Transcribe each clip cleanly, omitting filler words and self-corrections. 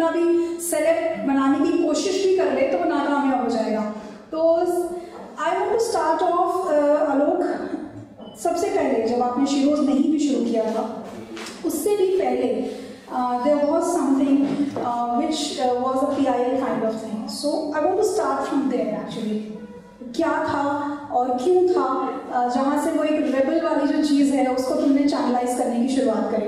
कितना भी सेलेक्ट बनाने की कोशिश भी कर ले तो वो नाकामयाब हो जाएगा। तो I want to start off Alok, सबसे पहले जब आपने शीरोज नहीं भी शुरू किया था उससे भी पहले there was something which was a PIL kind of thing. So I want to start from there actually. क्या था और क्यों था, जहाँ से वो एक रेबल वाली जो चीज़ है उसको तुमने चैनलाइज करने की शुरुआत करी?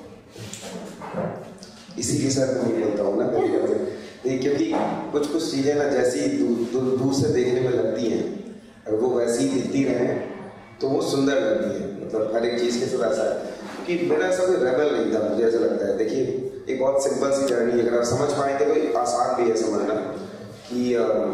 इसी के साथ मैं बोलता हूँ ना कभी, क्योंकि कुछ कुछ चीज़ें ना जैसी दूर से देखने में लगती हैं, अगर वो वैसी दिखती रहें तो वो सुंदर लगती है। मतलब हर एक चीज़ के साथ ऐसा है कि मेरा ऐसा कोई रेबल नहीं था, मुझे ऐसा लगता है। देखिए एक बहुत सिंपल सी जर्नी, अगर आप समझ पाएंगे तो आसान भी है समझना। कि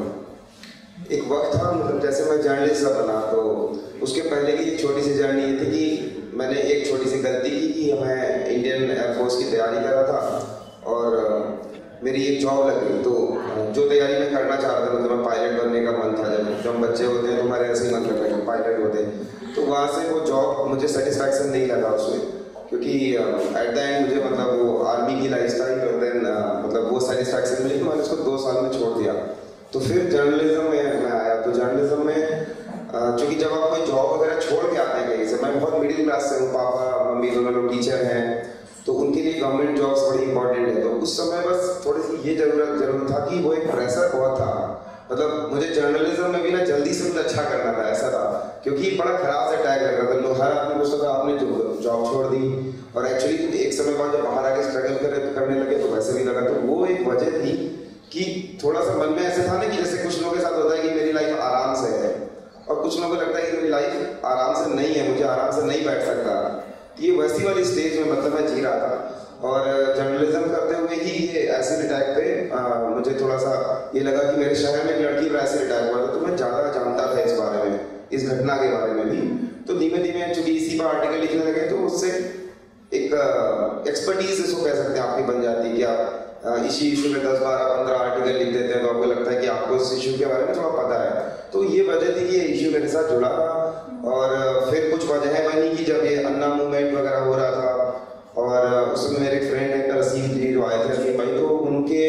एक वक्त था, मतलब जैसे मैं जर्नलिस्ट बना तो उसके पहले की एक छोटी सी जर्नी ये थी कि मैंने एक छोटी सी गलती की कि मैं इंडियन एयरफोर्स की तैयारी कर रहा था और मेरी एक जॉब लग गई। तो जो तैयारी मैं करना चाह रहा था, मतलब मैं पायलट बनने का मन था। जब हम बच्चे होते हैं तो हमारे ऐसे ही मन करता है कि पायलट होते हैं। तो वहाँ से वो जॉब मुझे सेटिस्फैक्शन नहीं लगा उसमें, क्योंकि एट द एंड मुझे मतलब वो आर्मी की लाइफस्टाइल और देन मतलब वो सेटिस्फैक्शन मिली तो मैंने उसको 2 साल में छोड़ दिया। तो फिर जर्नलिज्म में मैं आया। तो जर्नलिज्म में चूँकि जब आप कोई जॉब वगैरह छोड़ के आते हैं कहीं से, मैं बहुत मिडिल क्लास से हूँ, पापा मम्मी दोनों लोग टीचर हैं, तो उनके लिए गवर्नमेंट जॉब्स बड़ी इंपॉर्टेंट है। तो उस समय बस थोड़ी सी ये जरूर था कि वो एक प्रेशर बहुत था। मतलब मुझे जर्नलिज्म में भी ना जल्दी से कुछ अच्छा करना था, ऐसा था, क्योंकि बड़ा खराब से टैग लग रहा था। लोग हर आदमी पूछता था आपने जॉब छोड़ दी, और एक्चुअली एक समय बाद जब बाहर आके स्ट्रगल करने लगे तो वैसे भी लगा। तो वो एक वजह थी कि थोड़ा सा मन में ऐसे था ना कि जैसे कुछ लोगों के साथ होता है कि मेरी लाइफ आराम से है, और कुछ लोगों को लगता है कि मेरी लाइफ आराम से नहीं है, मुझे आराम से नहीं बैठ सकता। ये वैसी वाली स्टेज में मतलब मैं जी रहा था। और जर्नलिज्म करते हुए ही ये एसिड अटैक पे मुझे थोड़ा सा ये लगा कि मेरे शहर में एक लड़की पर एसिड अटैक हुआ था। तो मैं ज़्यादा जानता था इस बारे में, इस घटना के बारे में भी। तो धीमे धीमे चूंकि इसी पर आर्टिकल लिखने लगे तो उससे एक एक्सपर्टीज इसको कह सकते हैं आपकी बन जाती है कि आप इसी इशू में 10, 12, 15 आर्टिकल लिख देते हैं तो आपको लगता है कि आपको इस इशू के बारे में थोड़ा पता है। तो ये वजह थी कि ये इशू मेरे साथ जुड़ा था। और फिर कुछ वजह बनी कि जब ये अन्ना मूवमेंट वगैरह हो रहा था, और उसमें मेरे फ्रेंड एक्टर असीम जी जो आए थे, असीम भाई, तो उनके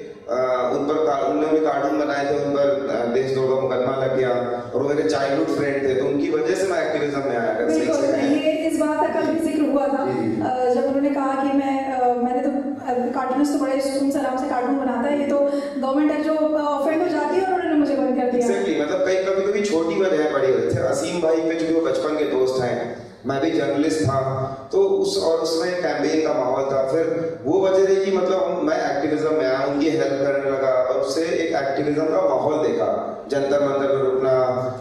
उन्होंने कार्टून बनाए थे, उन पर देशद्रोह का मुकदमा लग गया, और वो मेरे चाइल्डहुड फ्रेंड थे, तो उनकी वजह से मैं एक्टिविज्म में आया। ये इस बात का कल भी जिक्र हुआ था जब उन्होंने कहा कि मैंने तो कार्टूनिस्ट तो बड़े सुकून से आराम से कार्टून बनाता है, ये तो गवर्नमेंट है जो ऑफेंड हो जाती है, और उन्होंने मुझे बंद कर दिया। एक्जेक्टली, मतलब कभी कभी छोटी वजह बड़ी वजह थे। असीम भाई पे चूंकि वो बचपन के दोस्त हैं, मैं भी जर्नलिस्ट था, तो उसमें कैंपेन का माहौल था। फिर वो वजह रही कि मतलब मैं एक्टिविज्म में आया, उनकी हेल्प करने लगा, और उससे एक एक्टिविज्म का माहौल देखा, जंतर मंतर पर रुकना,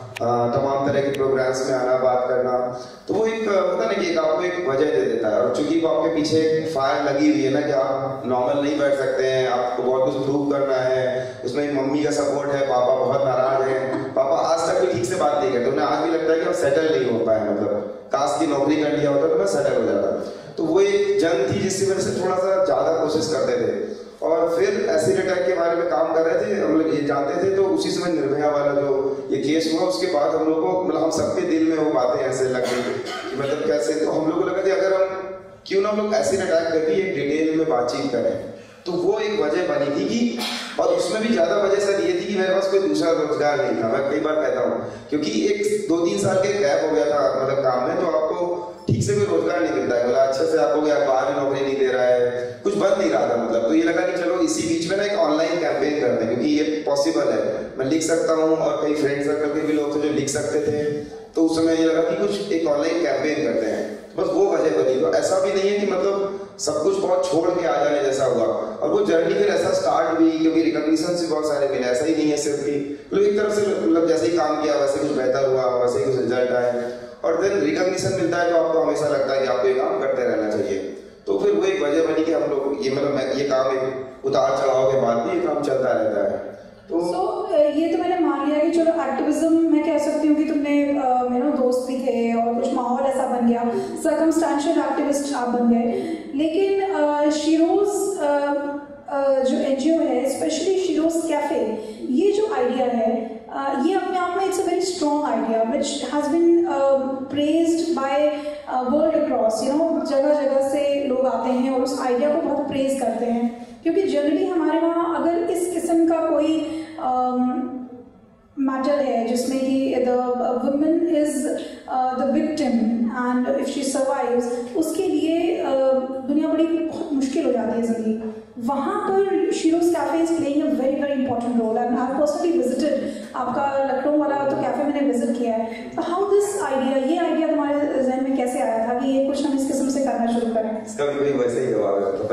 तमाम तरह के प्रोग्राम्स में आना, बात करना। तो वो एक पता नहीं कि आपको एक वजह दे देता है। और चूंकि वो आपके पीछे फायर लगी हुई है ना कि आप नॉर्मल नहीं बैठ सकते हैं, आपको बहुत कुछ प्रूव करना है, उसमें मम्मी का सपोर्ट है, पापा बहुत नाराज है, पापा आज तक भी ठीक से बात नहीं करते, उन्हें आज भी लगता है कि आप सेटल नहीं हो पाए, मतलब काश की नौकरी कर लिया होता तो मैं सेटल हो जाता। तो वो एक जंग थी जिसकी वजह से थोड़ा सा ज्यादा कोशिश करते थे। और फिर एसिड अटैक के बारे में काम कर रहे थे, हम लोग ये जानते थे। तो उसी समय निर्भया वाला जो ये केस हुआ, उसके बाद हम लोग को मतलब हम सबके दिल में वो बातें ऐसे लग गई कि मतलब कैसे, तो हम लोग को लगा कि अगर हम क्यों ना हम लोग एसिड अटैक करके एक डिटेल में बातचीत करें। तो वो एक वजह बनी थी कि, और उसमें भी ज्यादा वजह सर ये थी कि मेरे पास कोई दूसरा रोजगार नहीं था। मैं कई बार कहता हूँ, क्योंकि एक 2-3 साल के गैप हो गया था मतलब काम में, तो आपको ठीक से कोई रोजगार नहीं मिलता है, मतलब अच्छे से आपको बाहर में नौकरी नहीं दे रहा है, कुछ बन नहीं रहा था मतलब। तो ये लगा कि चलो इसी बीच में ना एक ऑनलाइन कैंपेन करते हैं, क्योंकि ये पॉसिबल है, मैं लिख सकता हूँ, और कई फ्रेंड सर्कल के भी लोग थे जो लिख सकते थे। तो उस समय ये लगा कि कुछ एक ऑनलाइन कैंपेन करते हैं, बस वो वजह बनी। तो ऐसा भी नहीं है कि मतलब सब कुछ बहुत छोड़ के आ जाने जैसा हुआ, और वो जर्नी फिर ऐसा स्टार्ट हुई क्योंकि रिकॉग्निशन से बहुत सारे मिले। ऐसा ही नहीं है सिर्फ कि मतलब एक तरफ से मतलब जैसे ही काम किया वैसे कुछ बेहतर हुआ, वैसे ही कुछ रिजल्ट आए, और देन रिकॉग्निशन मिलता है तो आपको हमेशा लगता है कि आपको ये काम करते रहना चाहिए। तो फिर वो एक वजह बनी कि हम लोग ये मतलब ये काम एक उतार चढ़ाव के बाद भी ये काम चलता रहता है। तो ये तो मैंने मान लिया कि चलो एक्टिविज्म मैं कह सकती हूँ कि तुमने मेरे दोस्त भी थे और कुछ माहौल ऐसा बन गया, सर्कमस्टेंशियल एक्टिविस्ट आप बन गए। लेकिन शीरोज जो एनजीओ है, स्पेशली शीरोज कैफे, ये जो आइडिया है ये अपने आप में it's a very strong idea which has been praised by world across, you know, जगह जगह से लोग आते हैं और उस आइडिया को बहुत प्रेज करते हैं। क्योंकि जनरली हमारे वहाँ अगर इस किस्म का कोई मैटर है जिसमें कि the women is the victim and if she survives, उसके लिए दुनिया बड़ी बहुत मुश्किल हो जाती है ज़िंदगी। वहाँ पर Sheroes cafe is playing a very very important role and I personally visited आपका लखनऊ वाला तो कैफे मैंने विजिट किया है। तो हाउ दिस आइडिया, ये आइडिया तुम्हारे जहन में कैसे आया था कि ये कुछ हम इस किस्म से करना शुरू करें? इसका भी वैसे ही जवाब है। तो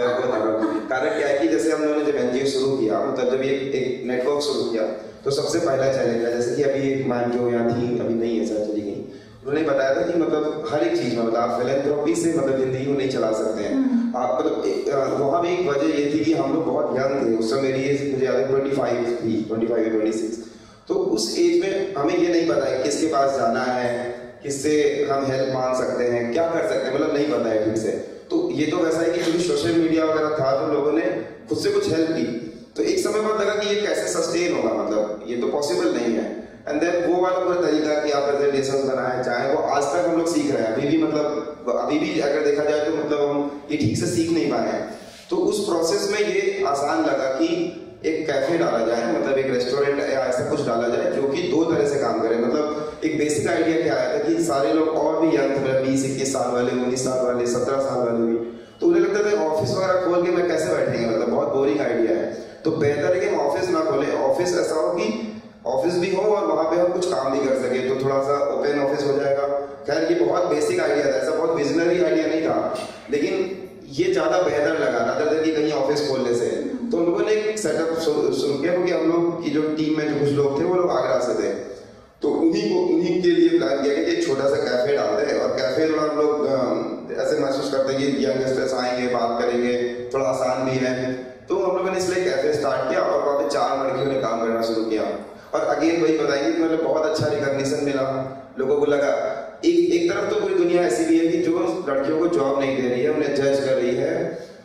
कारण क्या है कि जैसे हम लोगों ने जब एनजीओ शुरू किया, मतलब जब ये एक नेटवर्क शुरू किया, तो सबसे पहला चैलेंज है, जैसे कि अभी एक मैम जो यहाँ थी, अभी नहीं है सर, चली गई, उन्होंने बताया था कि मतलब हर एक चीज में मतलब आप फिलैंथ्रोपी से मतलब जिंदगी को नहीं चला सकते हैं आप। मतलब वहाँ भी एक वजह ये थी कि हम लोग बहुत यंग थे उस समय, मेरी एज मुझे याद है 25 थी, 25 या 26। तो उस एज में हमें ये नहीं पता है किसके पास जाना है, किससे हम हेल्प मांग सकते हैं, क्या कर सकते हैं, मतलब नहीं पता है ठीक से। तो ये तो वैसा है कि क्योंकि सोशल मीडिया वगैरह था तो लोगों ने खुद से कुछ हेल्प की, तो एक समय बाद लगा कि ये कैसे सस्टेन होगा, मतलब ये तो पॉसिबल नहीं है। एंड देन वो वाला पूरा तरीका कि आप प्रेजेंटेशन बनाए, चाहे वो आज तक हम लोग सीख रहे हैं, अभी भी मतलब अभी भी अगर देखा जाए तो मतलब हम ये ठीक से सीख नहीं पाए हैं। तो उस प्रोसेस में ये आसान लगा कि एक कैफे डाला जाए, मतलब एक रेस्टोरेंट या ऐसा कुछ डाला जाए जो कि दो तरह से काम करे। मतलब एक बेसिक आइडिया क्या आया था कि सारे लोग और भी यंग थे, 20-21 साल वाले, 19 साल वाले, 17 साल वाले भी, तो उन्हें लगता था ऑफिस वगैरह खोल के मैं कैसे बैठेंगे, मतलब बहुत बोरिंग आइडिया है। तो बेहतर है कि हम ऑफिस ना खोले, ऑफिस ऐसा हो कि ऑफिस भी हो और वहाँ पे हम कुछ काम भी कर सके, तो थोड़ा सा ओपन ऑफिस हो जाएगा। खैर ये बहुत बेसिक आइडिया था, ऐसा बहुत विजनरी आइडिया नहीं था, लेकिन ये ज्यादा बेहतर लगा रादर देन कि कहीं ऑफिस खोलने से। तो हम लोगों ने एक सेटअप शुरू किया, क्योंकि हम लोग की जो टीम में जो कुछ लोग थे वो लोग आगरा से थे, तो उन्हीं के लिए प्लान किया कि एक छोटा सा कैफे डालते हैं। और कैफे थोड़ा हम लोग ऐसे महसूस करते हैं कि यंगस्टर्स आएंगे, बात करेंगे, थोड़ा आसान भी है, तो हम लोगों ने इसलिए कैफे स्टार्ट किया और वहाँ पे 4 लड़कियों ने काम करना शुरू किया। और अगेन वही बताएंगे कि मतलब बहुत अच्छा रिकॉग्निशन मिला, लोगों को लगा एक तरफ तो पूरी दुनिया ऐसी भी है कि जो लड़कियों को जॉब नहीं दे रही है, उन्हें जज कर रही है,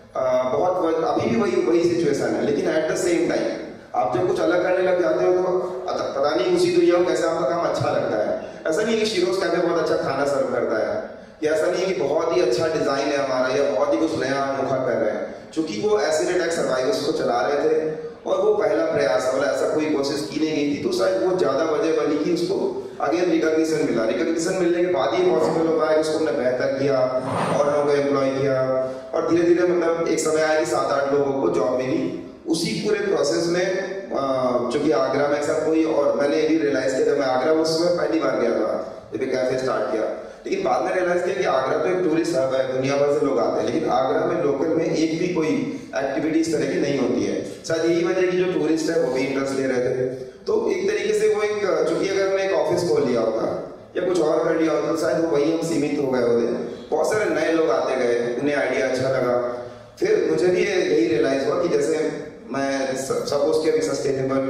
बहुत अभी भी वही सिचुएशन है। लेकिन एट द सेम टाइम आप जब कुछ अलग करने लग जाते हो तो पता नहीं उसी दुनिया को कैसे आपका काम अच्छा लगता है। ऐसा नहीं है कि शीरोज कैफे बहुत अच्छा खाना सर्व करता है, या ऐसा नहीं है कि बहुत ही अच्छा डिजाइन है हमारा, या बहुत ही कुछ नया अनोखा कर रहे हैं। चूंकि वो एसिड अटैक सर्वाइवर्स को चला रहे थे और वो पहला प्रयास और ऐसा कोई कोशिश की नहीं गई थी, तो शायद वो ज्यादा वजह बनी कि उसको अगेन रिकॉग्निशन मिला। रिकॉग्निशन मिलने के बाद ही पॉसिबल हो पाया कि उसको हमने बेहतर किया और लोगों को एम्प्लॉय किया, और धीरे धीरे मतलब एक समय आया कि 7-8 लोगों को जॉब मिली। उसी पूरे प्रोसेस में चूंकि आगरा में ऐसा कोई, और मैंने ये भी रियलाइज किया जब मैं आगरा उस समय पहली बार गया था जब कैफे स्टार्ट किया, लेकिन बाद में रियलाइज किया कि आगरा तो एक टूरिस्ट हब है, दुनिया भर से लोग आते हैं, लेकिन आगरा में लोकल में एक भी कोई एक्टिविटी इस तरह की नहीं होती है। शायद यही वजह कि जो टूरिस्ट है वो भी इंटरेस्ट ले रहे थे। तो एक तरीके से वो एक, चूंकि अगर हमने एक ऑफिस खोल लिया होता या कुछ और कर लिया होता तो शायद वो वही हम सीमित हो गए होते। बहुत सारे नए लोग आते गए, उन्हें आइडिया अच्छा लगा। फिर मुझे भी यही रियलाइज हुआ कि जैसे मैं सपोज कि अभी सस्टेनेबल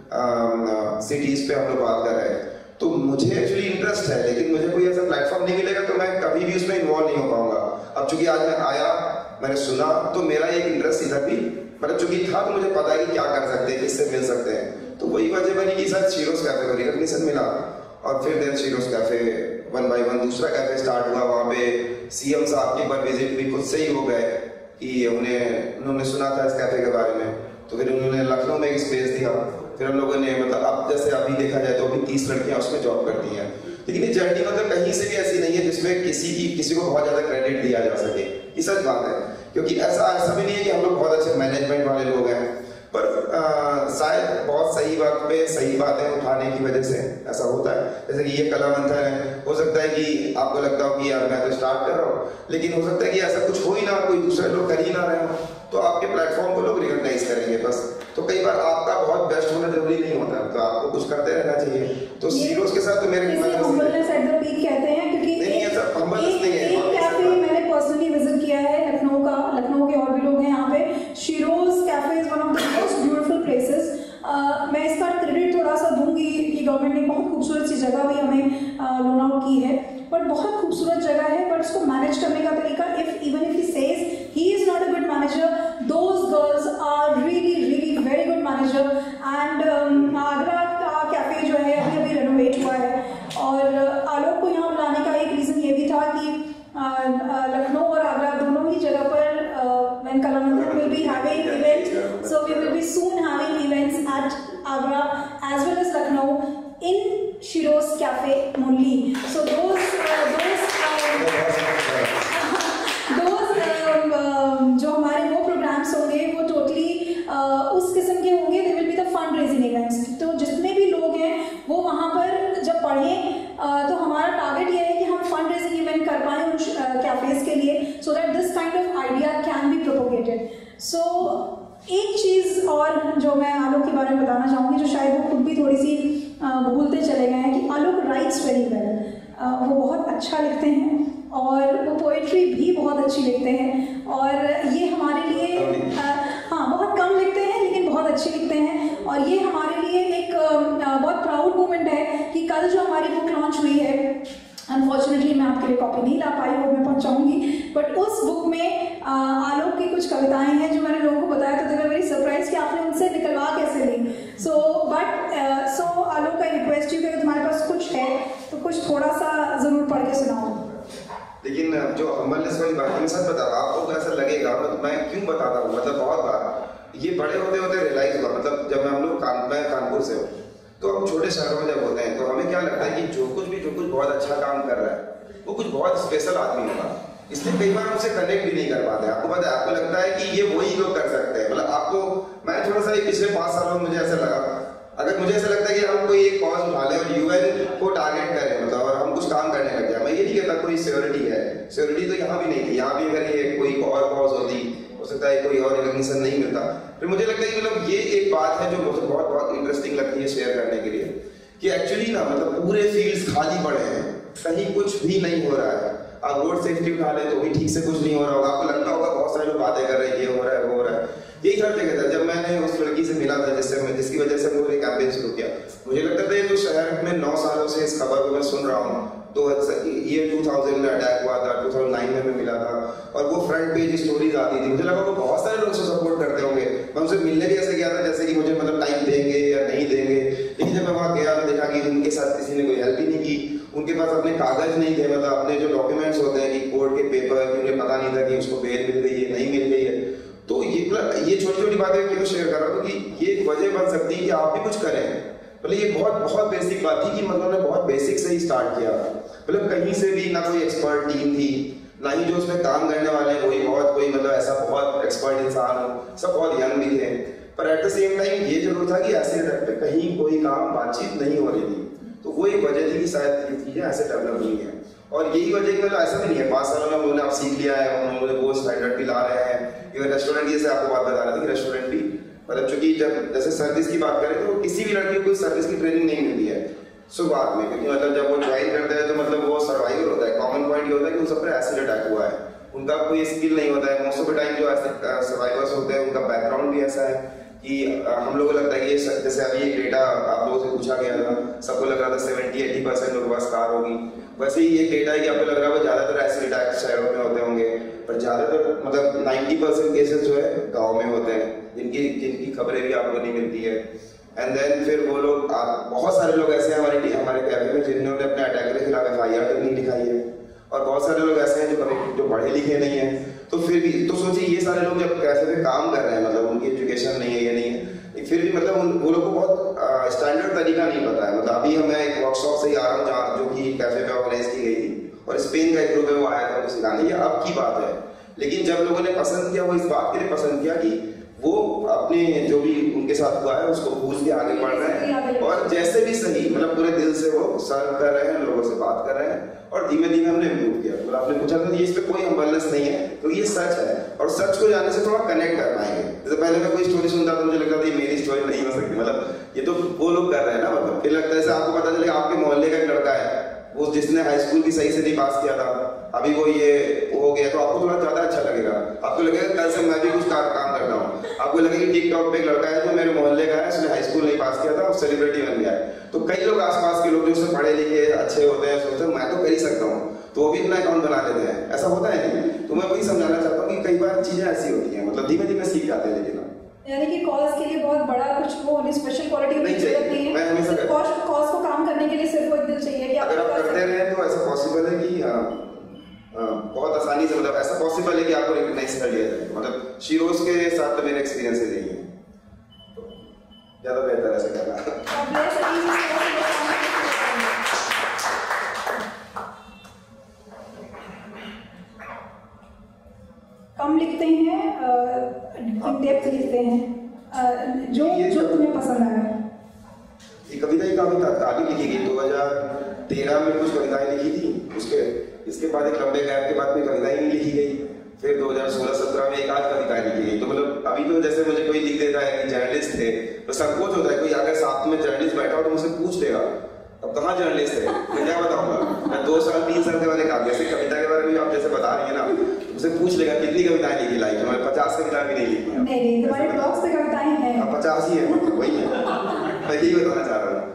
सिटीज पे हम लोग बात कर रहे हैं, तो मुझे एक्चुअली इंटरेस्ट है, लेकिन मुझे कोई ऐसा प्लेटफॉर्म नहीं मिलेगा तो मैं कभी भी उसमें इन्वॉल्व नहीं हो पाऊंगा। अब चूंकि आज मैं आया, मैंने सुना, तो मेरा एक इंटरेस्ट इधर भी मतलब चूंकि था, तो मुझे पता है कि क्या कर सकते हैं, किससे मिल सकते हैं। तो वही वजह बनी कि सर शीरोज कैफे को रिकॉग्निशन मिला, और फिर देन शीरोज कैफे 1 by 1 दूसरा कैफे स्टार्ट हुआ। वहाँ पे सीएम साहब के पर विजिट भी खुद से ही हो गए कि उन्होंने सुना था इस कैफे के बारे में, तो फिर उन्होंने लखनऊ में एक स्पेस दिया। फिर हम लोगों ने मतलब अब जैसे अभी देखा जाए तो अभी 30 लड़कियां उसमें जॉब करती हैं। लेकिन ये जर्नी मतलब कहीं से भी ऐसी नहीं है जिसमें किसी को बहुत ज्यादा क्रेडिट दिया जा सके, ये सच बात है। क्योंकि ऐसा भी नहीं है कि हम लोग बहुत अच्छे मैनेजमेंट वाले लोग हैं, पर शायद बहुत सही वक्त पे सही बातें उठाने की वजह से ऐसा होता है। जैसे कि ये कलामंथन है, हो सकता है कि आपको लगता हो कि यार मैं तो स्टार्ट कर रहा हूँ, लेकिन हो सकता है कि ऐसा कुछ हो ही ना, कोई दूसरे लोग कर ही ना रहे हो, तो आपके प्लेटफॉर्म को लोग रिकॉग्नाइज करेंगे बस। तो कई बार आपका बहुत बेस्ट होना जरूरी नहीं होता, तो आपको कुछ करते रहना चाहिए। तो शीरोज के साथ तो मेरे हम्बलनेस एट द पीक कहते हैं, क्योंकि नहीं ऐसा हम्बलनेस नहीं है। एक कैफे मैंने पर्सनली विजिट किया है लखनऊ के और भी लोग हैं यहाँ पे। Sheroes cafe is one of the most beautiful places. मैं इसका क्रेडिट थोड़ा सा दूंगी कि गवर्नमेंट ने बहुत खूबसूरत सी जगह भी हमें लोन आउट की है, बट बहुत खूबसूरत जगह है, बट उसको मैनेज करने का तरीका, even if he says he is not a good manager, those girls are really very good manager। and Agra का कैफे जो है अभी रेनोवेट हुआ है, और आलोक को यहाँ बुलाने का एक रीज़न ये भी था कि लखनऊ और आगरा दोनों ही जगह पर when कलामंथन will be having event So we will be soon having events at Agra as well as Lucknow in Sheroes Cafe only. So those जो हमारे वो प्रोग्राम्स होंगे वो टोटली उस किस्म के होंगे. They will be the fund raising events. तो जितने भी लोग हैं वो वहाँ पर जब पढ़ें तो हमारा टारगेट ये है कि हम फंड रेजिंग इवेंट कर पाएँ उन कैफेज के लिए, so that this kind of idea can be propagated. सो एक चीज़ और जो मैं आलोक के बारे में बताना चाहूँगी, जो शायद वो खुद भी थोड़ी सी भूलते चले गए हैं, कि आलोक राइट्स वेरी वेल. वो बहुत अच्छा लिखते हैं और वो पोएट्री भी बहुत अच्छी लिखते हैं, और ये हमारे लिए हाँ बहुत कम लिखते हैं लेकिन बहुत अच्छी लिखते हैं. और ये हमारे लिए एक बहुत प्राउड मोमेंट है कि कल जो हमारी बुक लॉन्च हुई है, अनफॉर्चुनेटली मैं आपके लिए कॉपी नहीं ला पाई, वो मैं पहुंचाऊंगी, बट उस बुक में आलोक की कुछ कविताएं हैं जो मैंने लोगों को बताया तो दे वर वेरी सरप्राइज कि आपने उनसे निकलवा कैसे ली. सो आलोक आई रिक्वेस्ट यू कि अगर तुम्हारे पास कुछ है तो कुछ थोड़ा सा जरूर पढ़ के सुनाओ. लेकिन जो हम्बलनेस वाली बात मैं सच बता रहा हूँ, आपको ऐसा लगेगा मतलब मैं क्यों बताता हूँ, मतलब बहुत बार ये बड़े होते होते रियलाइज हुआ. मतलब जब हम लोग मैं कानपुर से हूँ, तो हम छोटे शहरों में जब होते हैं तो हमें क्या लगता है कि जो कुछ बहुत अच्छा काम कर रहा है वो कुछ बहुत स्पेशल आदमी होगा, इसलिए कई बार हमसे कनेक्ट भी नहीं कर पाते. आपको पता है, आपको लगता है कि ये वही लोग कर सकते हैं. मतलब आपको मैं थोड़ा सा पिछले 5 सालों में मुझे ऐसा लगा, अगर मुझे ऐसा लगता है कि हम कोई एक कॉज उठा लें और यूएन को टारगेट करें, मतलब और हम कुछ काम करने लग जाए, मैं ये नहीं कहता कोई सिक्योरिटी है, सिक्योरिटी तो यहाँ भी नहीं थी. यहाँ भी अगर ये कोई और कॉज होती, हो सकता है कोई और रिकॉग्निशन नहीं मिलता. फिर मुझे लगता है कि मतलब ये एक बात है जो मुझे बहुत बहुत इंटरेस्टिंग लगती है शेयर करने के लिए, कि एक्चुअली ना मतलब पूरे फील्ड्स खाली पड़े हैं, कहीं कुछ भी नहीं हो रहा है. आप रोड सेफ्टी उठा लें तो भी ठीक से कुछ नहीं हो रहा होगा. आपको लगता होगा बहुत सारे लोग बातें कर रहे हैं, ये हो रहा है वो हो रहा है. यही हर जगह था. जब मैंने उस लड़की से मिला था जिसकी वजह से हमने कैंपेन शुरू किया, मुझे लगता था ये तो शहर में 9 सालों से इस खबर को मैं सुन रहा हूँ. तो ये 2000 में अटैक हुआ था, 2009 में मैं मिला था, और वो फ्रंट पेज स्टोरीज आती थी. मुझे लगा वो बहुत सारे लोग उसको सपोर्ट करते होंगे. मैं उनसे मिलने भी ऐसे गया था जैसे कि मुझे मतलब टाइम देंगे या नहीं देंगे. लेकिन जब मैं वहाँ गया तो देखा कि उनके साथ किसी ने कोई हेल्प ही नहीं की. उनके पास अपने कागज नहीं थे, मतलब अपने जो डॉक्यूमेंट्स होते हैं कि कोर्ट के पेपर, कि उन्हें पता नहीं था कि उसको बेल मिल गई है नहीं मिल गई है. तो ये छोटी छोटी बातें क्यों शेयर कर रहा हूँ कि ये एक वजह बन सकती है कि आप भी कुछ करें. मतलब ये बहुत बेसिक बात थी कि मतलब ने बहुत बेसिक से ही स्टार्ट किया. मतलब कहीं से भी ना कोई एक्सपर्ट टीम थी, ना ही जो उसमें काम करने वाले कोई मतलब ऐसा बहुत एक्सपर्ट इंसान हो. सब बहुत यंग भी थे, पर एट द सेम टाइम ये जरूर था कि ऐसे पे कहीं कोई काम बातचीत नहीं हो रही थी. तो वो एक वजह थी कि शायद ये चीजें ऐसे डेवलप हुई हैं. और यही वजह कि मतलब ऐसा भी नहीं है 5 सालों में उन्होंने आप सीख लिया है, उन्होंने वो स्टैंडर्ड भी ला रहे हैं. इवन रेस्टोरेंट, जैसे आपको बात बता रहा था कि रेस्टोरेंट भी मतलब चूंकि जब जैसे सर्विस की बात करें तो किसी भी लड़की को सर्विस की ट्रेनिंग नहीं मिलती है शुरुआत में, क्योंकि मतलब जब वो ज्वाइन करते हैं तो मतलब वो सर्वाइवल होता है. कॉमन पॉइंट ये होता है कि उन सब पर एसिड अटैक हुआ है, उनका कोई स्किल नहीं होता है. मोस्ट ऑफ द टाइम जो सर्वाइवर्स होते हैं उनका बैकग्राउंड भी ऐसा है कि हम लोगों को लगता है कि ये जैसे अभी एक डेटा आप लोगों से पूछा गया था, सबको लग रहा था 70-80% लोगों के पास कार होगी. वैसे ही एक डेटा है कि आपको लग रहा है ज्यादातर एसिड अटैक शहरों में होते होंगे, पर ज्यादातर मतलब 90% केसेस जो है गाँव में होते हैं, जिनकी खबरें भी आपको नहीं मिलती है. एंड देन फिर वो लोग बहुत सारे लोग ऐसे हैं हमारे कैफे में जिन्होंने अपने अटैकर के खिलाफ FIR तक नहीं लिखाई है, और बहुत सारे लोग ऐसे हैं जो पढ़े लिखे नहीं है. तो फिर भी तो सोचिए ये सारे लोग जब कैफे में काम कर रहे हैं, मतलब उनकी एजुकेशन नहीं है, ये नहीं है, फिर भी मतलब वो लोग को बहुत स्टैंडर्ड तरीका नहीं पता है. मतलब अभी मैं एक वर्कशॉप से ही आ रहा हूँ जो कि कैफे में ऑर्गेनाइज की गई थी, और स्पेन का एक ग्रुप है वो आया था उनको सिखाने. ये अब की बात है, लेकिन जब लोगों ने पसंद किया, वो इस बात के लिए पसंद किया कि वो अपने जो भी उनके साथ हुआ है उसको भूल के आगे बढ़ रहे हैं, और जैसे भी सही मतलब पूरे दिल से वो सर्व कर रहे हैं, लोगों से बात कर रहे हैं, और धीमे धीमे हमने इम्प्रूव किया. मतलब आपने पूछा था इस पे कोई हम्बलनेस नहीं है, तो ये सच है, और सच को जानने से थोड़ा कनेक्ट कर पाएंगे. जैसे पहले मैं कोई स्टोरी सुनता तो मुझे लगता था ये मेरी स्टोरी नहीं हो सकती, मतलब ये तो वो लोग कर रहे हैं ना. मतलब फिर लगता है आपको पता चलेगा आपके मोहल्ले का एक लड़का है, वो जिसने हाई स्कूल की सही से नहीं पास किया था, अभी वो ये हो गया, तो आपको थोड़ा ज्यादा अच्छा लगेगा. आपको लगेगा कल से मैं भी कुछ काम करता हूँ. आपको लगेगा कि टिकटॉक पे एक लड़का है जो मेरे मोहल्ले का है, उसने हाई स्कूल नहीं पास किया था, वो सेलिब्रिटी बन गया है. तो कई लोग आसपास के लोग जो उससे पढ़े लिखे अच्छे होते हैं, सोचते हैं मैं तो कर ही सकता हूँ, तो वो भी अपना अकाउंट बना लेते हैं. ऐसा होता है नहीं. तो मैं वही समझाना चाहता हूँ कि कई बार चीजें ऐसी होती हैं, मतलब धीमे धीमे सीख जाते हैं. लेकिन यानी कि कॉज के लिए बहुत बड़ा कुछ वो होनी स्पेशल क्वालिटी की जरूरत नहीं है. मैं हमेशा कॉज को काम करने के लिए सिर्फ वो दिल चाहिए कि अगर आप करते रहे तो ऐसा पॉसिबल है कि बहुत आसानी से, मतलब ऐसा पॉसिबल है कि आपको रिकॉग्नाइज कर लिया जाए. मतलब शीरोज के साथ तो मेरे एक्सपीरियंसेस यही है. ज़्यादा बेहतर ऐसे करना। कम लिखते हैं, इन डेप्थ लिखते हैं, जो तुम्हें पसंद आया। ये कविता ही काफी तात्कालिक लिखी गई, 2013 में कुछ कविताएं लिखी थी, इसके बाद एक लंबे गैप के बाद कोई कविताएं नहीं लिखी गई, फिर 2016-17 में एक आध कविताएं लिखी गई। तो मतलब अभी तो जैसे मुझे कोई लिख देता है कि जर्नलिस्ट थे, तो संकोच होता है, कोई अगर साथ में जर्नलिस्ट बैठा हो तो मुझसे पूछ लेगा अब कहाँ जर्नलिस्ट है, मैं क्या बताऊंगा। मैं 2 साल 3 साल के बारे में काम, जैसे कविता के बारे में आप जैसे बता रही है ना, मुझसे पूछ लेगा कितनी कविताएं लिखी लाइफ में, 50 कविताएं भी नहीं लिखी। नहीं, तुम्हारे ब्लॉग्स पे कविताएं हैं 50 ही है, मतलब वही है, मैं यही बताना चाह रहा हूँ।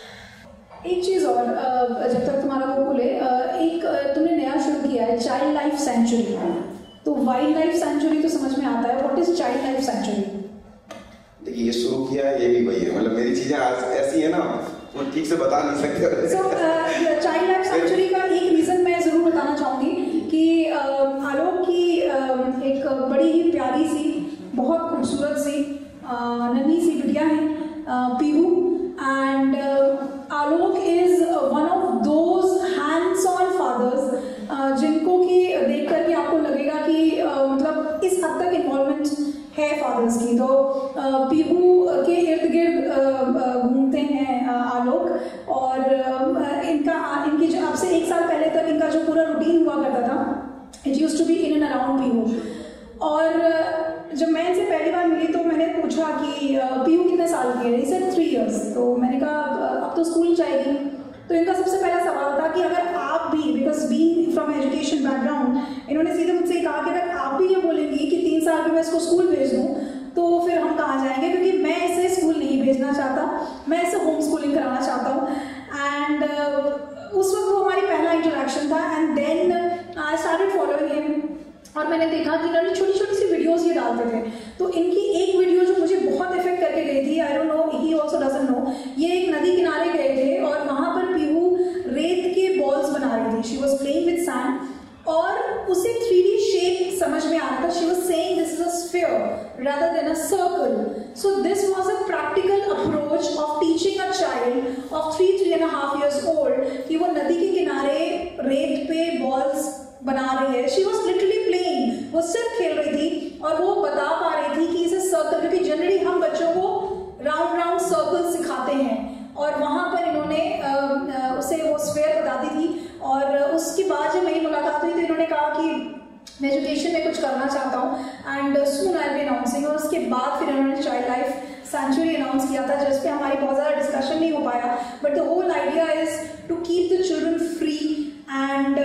एक चीज और, जब तक तुम्हारा वो खुले, एक तुमने नया शुरू किया है चाइल्ड लाइफ सेंचुरी। तो वाइल्ड लाइफ सेंचुरी तो समझ में आता है, what is child life sanctuary? देखिए ये शुरू किया है, ये भी वही है, मतलब मेरी चीजें ऐसी है ना वो ठीक से बता नहीं सकते। चाइल्ड लाइफ सेंचुरी का एक रीजन मैं जरूर बताना चाहूंगी कि आलोक की एक बड़ी ही प्यारी सी, बहुत खूबसूरत सी नन्ही सी बिटिया है Pihu, and Alok is one of those hands on fathers जिनको कि देख करके आपको लगेगा कि मतलब इस हद तक इन्वॉल्वमेंट है फादर्स की। तो पीहू के इर्द गिर्द घूमते हैं आलोक, और इनकी जो अब से 1 साल पहले तक इनका जो पूरा रूटीन हुआ करता था, it used to be in and around Pihu. और जब मैं इनसे पहली बार मिली तो मैंने पूछा कि पीहू कितने साल की है, इसे 3 years। तो मैंने कहा अब तो स्कूल जाएगी। तो इनका सबसे पहला सवाल था कि अगर आप भी, because being from education background, इन्होंने सीधे मुझसे कहा कि अगर आप भी ये बोलेंगी कि 3 साल में मैं इसको स्कूल भेज दूँ तो फिर हम कहाँ जाएंगे, क्योंकि मैं इसे स्कूल नहीं भेजना चाहता, मैं इसे होम स्कूलिंग कराना चाहता हूँ। एंड उस वक्त वो हमारी पहला इंटरेक्शन था, and then I started following him, और मैंने देखा कि इन्होंने छोटी छोटी सी वीडियोस ये डालते थे। तो इनकी एक वीडियो जो मुझे बहुत इफेक्ट करके गई थी, I don't know, he also doesn't know, ये एक नदी किनारे गए थे और वहाँ पर पीहू रेत के बॉल्स बना रही थी। She was playing with sand, और उसे 3D शेप समझ में आ रहा था। She was saying this is a sphere rather than a circle. So this was a practical approach of teaching a child of 3.5 years old कि वो नदी के किनारे रेत पे बॉल्स बना रही है। She was literally playing, वो सिर्फ खेल रही थी, और वो बता पा रही थी कि इसे सर्कल, क्योंकि जनरली हम बच्चों को राउंड सर्कल सिखाते हैं, और वहाँ पर इन्होंने उसे वो स्फीयर बताती थी। और उसके बाद जब मेरी मुलाकात हुई तो इन्होंने कहा कि मैं एजुकेशन में कुछ करना चाहता हूँ, and soon I be announcing. और उसके बाद फिर उन्होंने चाइल्ड लाइफ सेंचुरी अनाउंस किया था, जिस पे हमारी बहुत ज़्यादा डिस्कशन नहीं हो पाया, but the whole idea is to keep the children free and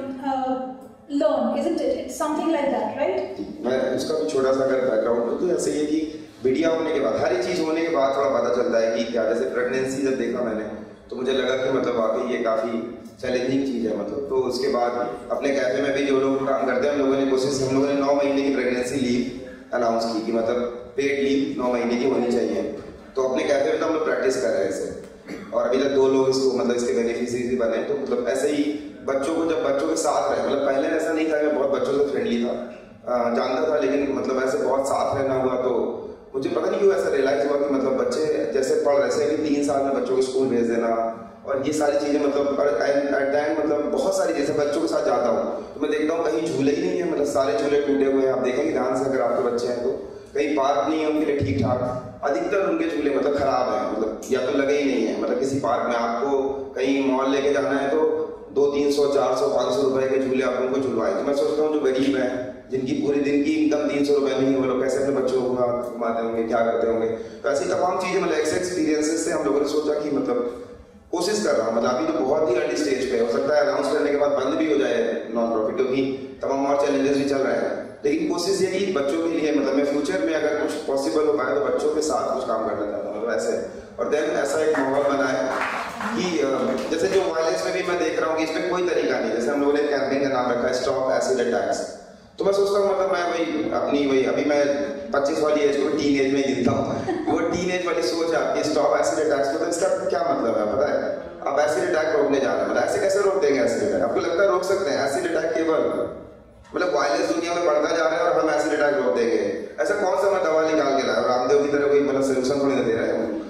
learn, isn't it? It's something like that, right? मैं उसका भी छोटा सा अगर बैकग्राउंड हो तो ऐसे ही है कि मीडिया होने के बाद, हर एक चीज़ होने के बाद थोड़ा पता चलता है कि क्या, जैसे प्रेगनेंसी जब देखा मैंने तो मुझे लगा कि मतलब वाकई ये काफ़ी चैलेंजिंग चीज़ है। मतलब तो उसके बाद अपने कैफे में भी जो लोग काम करते हैं, हम लोगों ने कोशिश, हम लोगों ने 9 महीने की प्रेगनेंसी लीव अनाउंस की कि मतलब पेड लीव 9 महीने की होनी चाहिए। तो अपने कैफे में तो हम लोग प्रैक्टिस कर रहे हैं इसे, और अभी तक 2 लोग इसको मतलब इसके बेनिफिशियरी भी बने। तो मतलब ऐसे ही बच्चों को, जब बच्चों के साथ रहे, मतलब पहले ऐसा नहीं था, मैं बहुत बच्चों से फ्रेंडली था, जानता था, लेकिन मतलब ऐसे बहुत साथ रहना हुआ तो मुझे पता नहीं क्यों ऐसा रियलाइज हुआ कि मतलब बच्चे जैसे पढ़ रहे थे कि 3 साल में बच्चों को स्कूल भेज देना, और ये सारी चीज़ें मतलब एट द एंड मतलब बहुत सारी, जैसे बच्चों के साथ जाता हूँ तो मैं देखता हूँ कहीं झूले ही नहीं है, मतलब सारे झूले टूटे हुए हैं। आप देखेंगे ध्यान से अगर आपके बच्चे हैं तो कहीं पार्क नहीं है उनके लिए ठीक ठाक, अधिकतर उनके झूले मतलब खराब हैं, मतलब या तो लगे ही नहीं है। मतलब किसी पार्क में आपको कहीं मॉल लेके जाना है तो 200, 300, 400, 500 रुपए के झूले आप उनको झुलवाएं। तो मैं सोचता हूँ जो गरीब हैं, जिनकी पूरी दिन की इनकम 300 रुपए नहीं है, वो लोग कैसे अपने बच्चों को घुमाते होंगे, क्या करते होंगे। तो ऐसी तमाम चीज़ें मतलब एक्सपीरियंसेस से हम लोगों ने सोचा कि मतलब कोशिश कर रहा हूँ, मतलब अभी तो बहुत ही अर्ली स्टेज पे हो सकता है अनाउंस करने के बाद बंद भी हो जाए नॉन प्रॉफिट, क्योंकि तमाम और चैलेंजेस भी चल रहे हैं। लेकिन कोशिश ये कि बच्चों के लिए मतलब मैं फ्यूचर में अगर कुछ पॉसिबल हो पाए तो बच्चों के साथ कुछ काम करना चाहता हूँ, मतलब ऐसे। और देन ऐसा एक माहौल बनाए कि जैसे जो वायलेंस में भी मैं देख रहा हूँ कि इसमें कोई तरीका नहीं, जैसे हम लोगों ने कैंपेन का नाम रखा है स्टॉप एसिड अटैक्स। तो मैं सोचता हूँ मतलब मैं वही अभी मैं 25 वाली एज को टीन एज में गिनता हूँ, वो टीन एज वाली सोच है आपकी स्टॉप एसिड अटैक्स। तो इसका क्या मतलब है पता है? आप एसिड अटैक रोकने जा रहे हैं, मतलब ऐसे कैसे रोक देंगे एसिड अटैक? आपको लगता है रोक सकते हैं एसिड अटैक? केवल मतलब वायलेंस दुनिया में बढ़ता जा रहा है और हम एसिड अटैक रोक देंगे, ऐसा कौन सा मैं दवा निकाल के लाया? रामदेव की तरह कोई मतलब सोल्यूशन थोड़ी ना दे रहा है।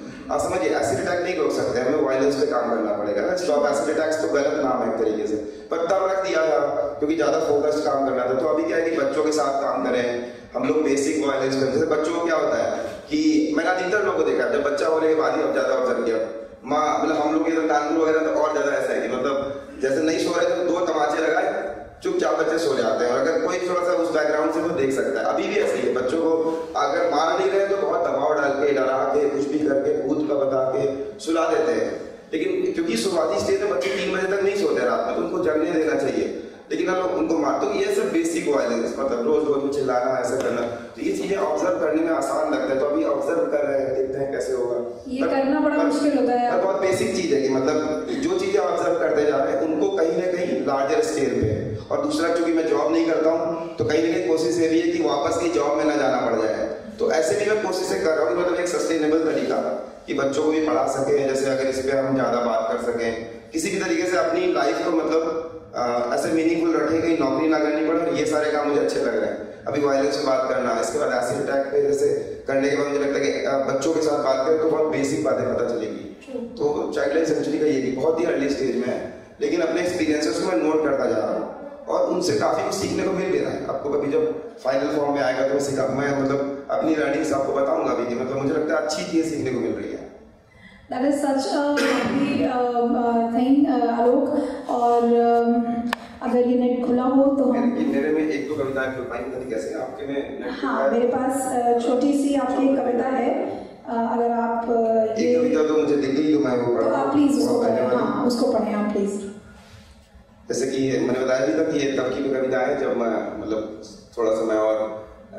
समझिए एसिड अटैक नहीं रोक सकते, हमें वायलेंस पे काम करना पड़ेगा ना। स्टॉप एसिड अटैक्स तो गलत नाम है एक तरीके से, पर तब रख दिया था क्योंकि ज्यादा फोकस्ड काम करना था। तो अभी क्या है कि बच्चों के साथ काम करें हम लोग, बेसिक वायलेंस करते। जैसे बच्चों को क्या होता है कि मैंने अधिकतर लोगों को देखा, जब बच्चा होने के बाद ही अब ज्यादा ऑब्जर्व किया, माँ मतलब हम लोग के कानपुर वगैरह तो और ज्यादा ऐसा है कि मतलब जैसे नहीं सो रहे थे 2 तमाचे लगाए, चुपचाप बच्चे सो जाते हैं। और अगर कोई थोड़ा सा उस बैकग्राउंड से तो देख सकता है। अभी भी ऐसे ही है, बच्चों को अगर मार नहीं रहे तो बहुत दबाव डाल के, डरा के, कुछ भी करके, भूत का बता के सुला देते हैं। लेकिन क्योंकि शुरुआती स्टेज में बच्चे 3 बजे तक नहीं सोते रात में, तो उनको जगने देना चाहिए, लेकिन हम लोग उनको मार। तो ये सब बेसिक वायलेंस, मतलब रोज रोज में चिल्लाना, ऐसा करना, तो ये चीजें ऑब्जर्व करने में आसान लगता है। तो अभी ऑब्जर्व कर रहे हैं, देखते हैं कैसे होगा। ये करना बड़ा मुश्किल होता है। बहुत बेसिक चीज है कि मतलब जो चीजें ऑब्जर्व करते जा रहे हैं उनको कहीं ना कहीं लार्जर स्केल पे। और दूसरा, क्योंकि मैं जॉब नहीं करता हूँ, तो कहीं ना कहीं कोशिश ये भी है कि वापस की जॉब में ना जाना पड़ जाए। तो ऐसे भी मैं कोशिशें कर रहा हूँ, मतलब एक सस्टेनेबल तरीका कि बच्चों को भी पढ़ा सके। जैसे अगर इस पे हम ज्यादा बात कर सकें, किसी भी तरीके से अपनी लाइफ को मतलब ऐसे मीनिंगफुल रखें, कहीं नौकरी ना करनी पड़े। ये सारे काम मुझे अच्छे लग रहे हैं। अभी वायलेंस पे बात करना, इसके बाद एसिड अटैक पे जैसे करने के बाद मुझे लगता है कि बच्चों के साथ बात करें तो बहुत बेसिक बातें पता चलेगी। तो चाइल्ड लाइन सेंचुरी का ये बहुत ही अर्ली स्टेज में है, लेकिन अपने एक्सपीरियंसेस को मैं नोट करता जा रहा हूँ और उनसे काफी कुछ सीखने को मिल भी रहा है। आपको कभी जब फाइनल फॉर्म में आएगा तो मैं मतलब अपनी लर्निंग्स आपको बताऊंगा अभी कि मतलब मुझे लगता है अच्छी चीजें सीखने को मिल रही है। That is such a lovely thing, आलोक। और अगर ये नेट खुला हो तो हम मेरे में 1-2 कविताएं खुल पाएंगी, पता नहीं कैसे आपके में। हाँ, मेरे पास छोटी सी आपकी एक कविता है। अगर आप ये कविता तो मुझे दिख गई, तो मैं वो तो आप प्लीज उसको पढ़ें। हाँ, उसको पढ़ें आप प्लीज। जैसे कि मैंने बताया भी था कि ये तब की कविता है जब मैं मतलब थोड़ा समय और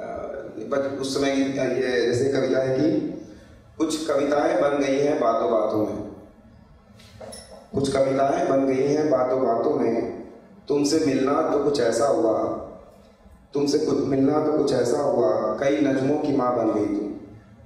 उस समय की ये जैसे कविता है कि कुछ कविताएं बन गई हैं बातों बातों में, कुछ कविताएं बन गई हैं बातों बातों में, तुमसे मिलना तो कुछ ऐसा हुआ, तुमसे मिलना तो कुछ ऐसा हुआ, कई नज्मों की माँ बन गई तुम।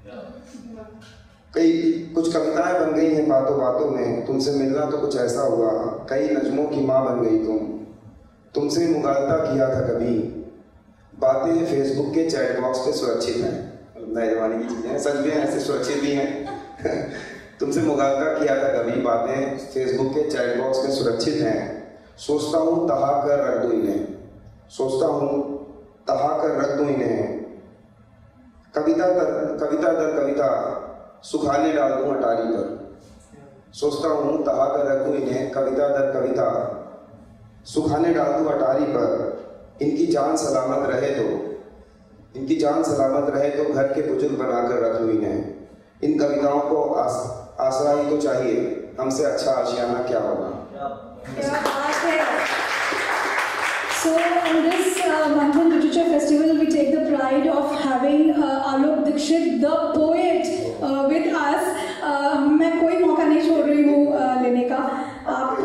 कुछ कविताएं बन गई हैं बातों बातों में, तुमसे मिलना तो कुछ ऐसा हुआ, कई नज्मों की माँ बन गई तुम। तुमसे मुगालता किया था कभी, बातें फेसबुक के चैट बॉक्स पे सुरक्षित हैं, नए जमाने की चीजें हैं, सच में ऐसे सुरक्षित भी हैं। तुमसे मुगालता किया था कभी, बातें फेसबुक के चैट बॉक्स में सुरक्षित हैं। सोचता हूँ तहा कर रख दूं इन्हें, सोचता हूँ तहा कर रख दूं इन्हें, कविता दर कविता सुखाने डाल दूं अटारी पर। सोचता हूँ तहा कर रख दूं इन्हें, कविता दर कविता सुखाने डाल दूं अटारी पर। इनकी जान सलामत रहे तो, इनकी जान सलामत रहे तो घर के बुजुर्ग बनाकर रख लूं इन्हें। इन कविताओं को आसरा ही तो चाहिए, हमसे अच्छा आशियाना क्या होगा। So in this Manthan Literature Festival, we take the pride of having Alok Dixit, the poet, with us. मैं कोई मौका नहीं छोड़ रही हूँ लेने का। आप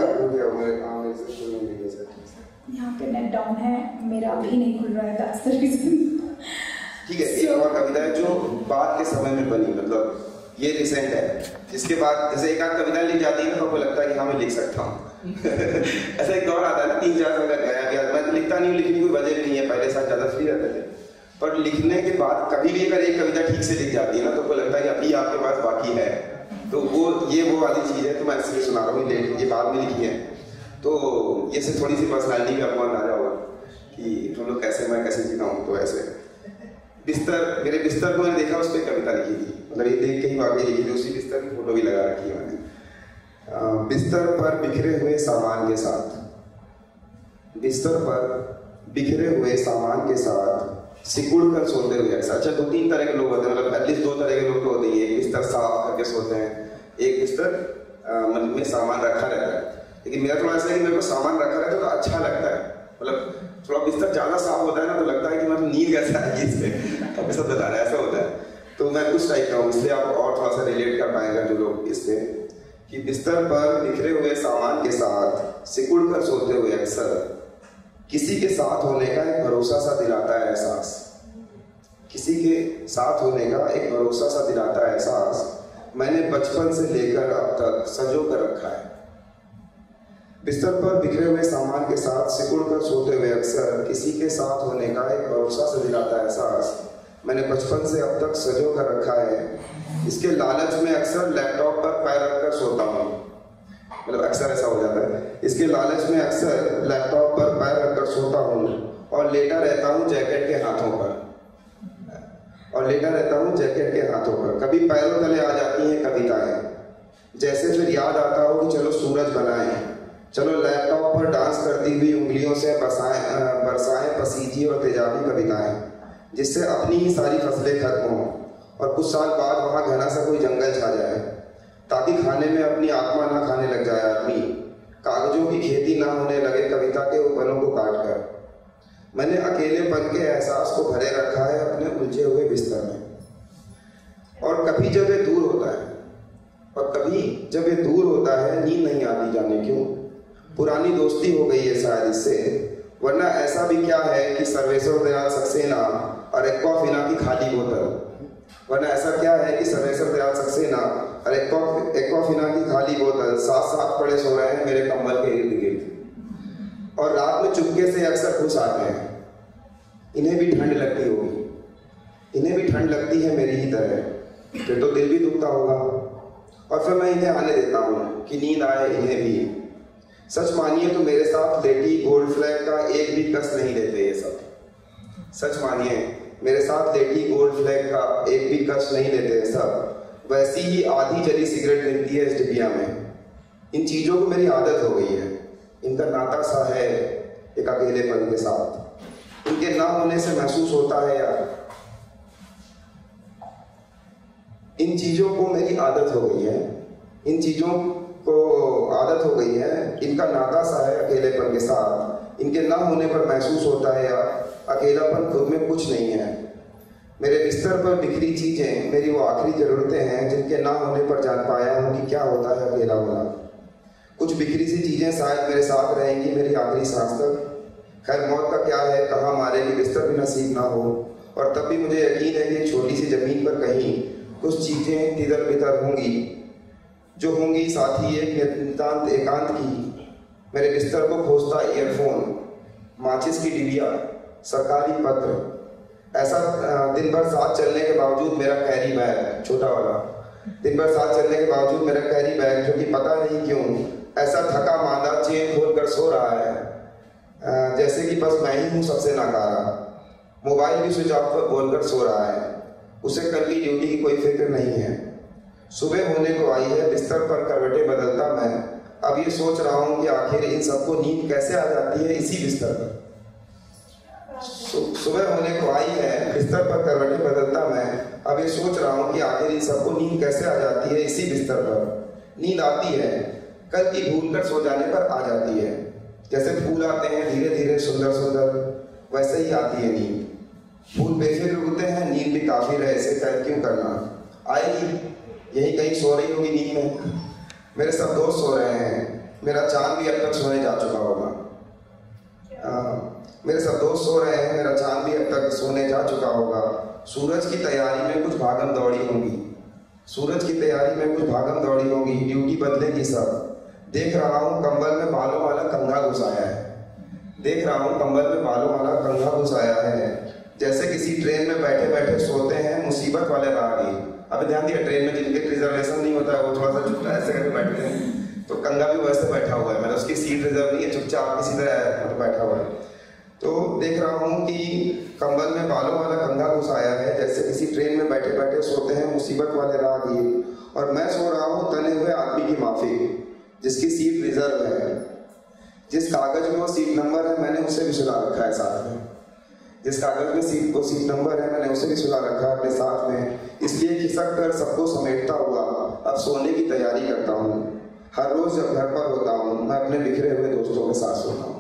यहाँ पे नेट डाउन है, मेरा भी नहीं खुल रहा है, that's the reason. ठीक है, एक और कविता है जो बाद के समय में बनी, मतलब ये रिसेंट है, जिसके बाद जैसे एक आध कविता लिख जाती है ना तो आपको लगता है कि हाँ मैं लिख सकता हूँ। ऐसा एक दौर आता है ना 3-4 साल का गया, मैं तो लिखता नहीं हूँ, लिखने की कोई वजह भी नहीं है, पहले साल ज्यादा फ्री रहते थे, पर लिखने के बाद कभी भी अगर एक कविता ठीक से लिख जाती है ना तो आपको लगता है कि अभी आपके पास बाकी है। तो वो वाली चीज है, तो मैं इसलिए सुना रहा हूँ, ये बाद में लिखी है। तो ये से थोड़ी सी पर्सनैलिटी का आपको अंदाजा होगा कि हम लोग मैं कैसे जीता हूँ। तो ऐसे मेरे बिस्तर को मैंने देखा, उस पर कविता लिखी थी, मतलब ये देख के ही वाकई लिखी थी, उसी बिस्तर की फोटो भी लगा रखी है मैंने। बिस्तर पर बिखरे हुए सामान के साथ, बिस्तर पर बिखरे हुए सामान के साथ सिकुड़ कर सोते हुए अक्सर। अच्छा, 2-3 तरह के लोग होते हैं, मतलब एटलीस्ट 2 तरह के लोग तो होते हैं। एक बिस्तर साफ करके सोते हैं, एक बिस्तर में सामान रखा रहता है। लेकिन मेरा थोड़ा ऐसा है कि मेरे को सामान रखा रहता है तो अच्छा लगता है, मतलब थोड़ा बिस्तर ज्यादा साफ होता है ना तो लगता है कि मतलब नींद कैसा है इसमें, अब सब बता रहा है, ऐसा होता है। तो मैं उस टाइप का हूँ, इसलिए आप और थोड़ा सा रिलेट कर पाएंगे जो लोग इससे, कि बिस्तर पर बिखरे हुए सामान के साथ सिकुड़ कर सोते हुए अक्सर किसी के साथ होने का एक भरोसा सा दिलाता है एहसास, किसी के साथ होने का एक भरोसा सा दिलाता है एहसास, मैंने बचपन से लेकर अब तक संजो कर रखा है। बिस्तर पर बिखरे हुए सामान के साथ सिकुड़ कर सोते हुए अक्सर किसी के साथ होने का एक भरोसा से दिलाता है एहसास, मैंने बचपन से अब तक सजो कर रखा है। इसके लालच में अक्सर लैपटॉप पर पैर रखकर सोता हूँ, मतलब अक्सर ऐसा हो जाता है। इसके लालच में अक्सर लैपटॉप पर पैर रखकर सोता हूँ और लेटा रहता हूँ जैकेट के हाथों पर, कभी पैरों तले आ जाती हैं कविताएं, जैसे फिर याद आता हो कि चलो सूरज बनाएं, चलो लैपटॉप पर डांस करती हुई उंगलियों से बरसाएं पसीजी और तेजाबी कविताएं, जिससे अपनी ही सारी फसलें खत्म हों और कुछ साल बाद वहाँ घना सा कोई जंगल छा जाए, ताकि खाने में अपनी आत्मा ना खाने लग जाए आदमी, कागजों की खेती ना होने लगे कविता के उपनों को काट कर। मैंने अकेलेपन के एहसास को भरे रखा है अपने उलझे हुए बिस्तर में। और कभी जब ये दूर होता है नींद नहीं आती, जाने क्यों। पुरानी दोस्ती हो गई है शायद इससे, वरना ऐसा भी क्या है कि सर्वेश्वर दयाल सक्सेना और एक्वाफिना की खाली बोतल साथ साथ पड़े सो रहे हैं मेरे कम्बल के इर्द गिर्द, और रात में चुपके से अक्सर घुस आते हैं। इन्हें भी ठंड लगती है मेरी ही तरह, फिर तो दिल भी दुखता होगा, और फिर मैं इन्हें आने देता हूँ कि नींद आए इन्हें भी। सच मानिए तो मेरे साथ लेटी गोल्ड फ्लैग का एक भी कस नहीं लेते ये सब। वैसी ही आधी जली सिगरेट मिलती है इस डिबिया में। इन चीजों को मेरी आदत हो गई है, इनका नाता सा है एक अकेलेपन के साथ। इनके ना होने से महसूस होता है यार, इन चीजों को मेरी आदत हो गई है, इनका नाता सा है अकेलेपन के साथ। इनके ना होने पर महसूस होता है यार, अकेलापन खुद में कुछ नहीं है। मेरे बिस्तर पर बिखरी चीजें मेरी वो आखिरी जरूरतें हैं, जिनके ना होने पर जान पाया हूँ कि क्या होता है अकेला होना। कुछ बिखरी सी चीजें शायद मेरे साथ रहेंगी मेरी आखिरी सांस तक। खैर मौत का क्या है, कहाँ मारेगी, बिस्तर भी नसीब ना हो। और तब भी मुझे यकीन है कि छोटी सी जमीन पर कहीं कुछ चीजें तितर बितर होंगी, जो होंगी साथी एक नितांत एकांत की। मेरे बिस्तर को खोजता ईयरफोन, माचिस की डिबिया, सरकारी पत्र, ऐसा दिन भर साथ चलने के बावजूद मेरा कैरी बैग, छोटा वाला, जो कि पता नहीं क्यों ऐसा थका मांदा चेन खोल कर सो रहा है, जैसे कि बस मैं ही हूँ सबसे नाकारा। मोबाइल भी स्विच ऑफ पर बोलकर सो रहा है, उसे कल की ड्यूटी की कोई फिक्र नहीं है। सुबह होने को आई है, बिस्तर पर करवटें बदलता मैं अब ये सोच रहा हूँ कि आखिर इन सबको नींद कैसे आ जाती है इसी बिस्तर पर। सुबह होने को आई है, बिस्तर पर करवटें बदलता मैं अब ये सोच रहा हूँ कि आखिर इन सबको नींद कैसे आ जाती है इसी बिस्तर पर। नींद आती है, कल की भूल कर सो जाने पर आ जाती है, जैसे फूल आते हैं धीरे धीरे सुंदर सुंदर, वैसे ही आती है नींद। फूल बेफिक्र होते हैं, नींद भी काफी रहे, इसे कैद क्यों करना। आएगी, यही कहीं सो रही होगी नींद में। मेरे सब दोस्त सो रहे हैं, मेरा चांद भी अब तक सोने जा चुका होगा। सूरज की तैयारी में कुछ भागम दौड़ी होंगी, ड्यूटी बदलेगी सब। देख रहा हूँ कंबल में बालों वाला कंघा घुसाया है, जैसे किसी ट्रेन में बैठे बैठे सोते हैं मुसीबत वाले राहगीर। अभी ध्यान दिया, ट्रेन में जिनके रिजर्वेशन नहीं होता है वो थोड़ा सा चुपचाप ऐसे करके बैठते हैं, तो कंघा भी वैसे बैठा हुआ है, मतलब उसकी सीट रिजर्व नहीं है, चुपचाप किसी तरह बैठा हुआ है। तो देख रहा हूँ कि कंबल में बालों वाला कंघा घुसाया है, जैसे किसी ट्रेन में बैठे बैठे सोते हैं मुसीबत वाले राहगीर, और मैं सो रहा हूँ तने हुए आदमी की माफिक, जिसकी सीट रिजर्व है। जिस कागज में वो सीट नंबर है मैंने उसे भी सुला रखा है साथ में, अपने साथ में। इसलिए खिसक कर सबको समेटता हुआ अब सोने की तैयारी करता हूँ। हर रोज जब घर पर होता हूँ मैं अपने बिखरे हुए दोस्तों के साथ सोता हूँ।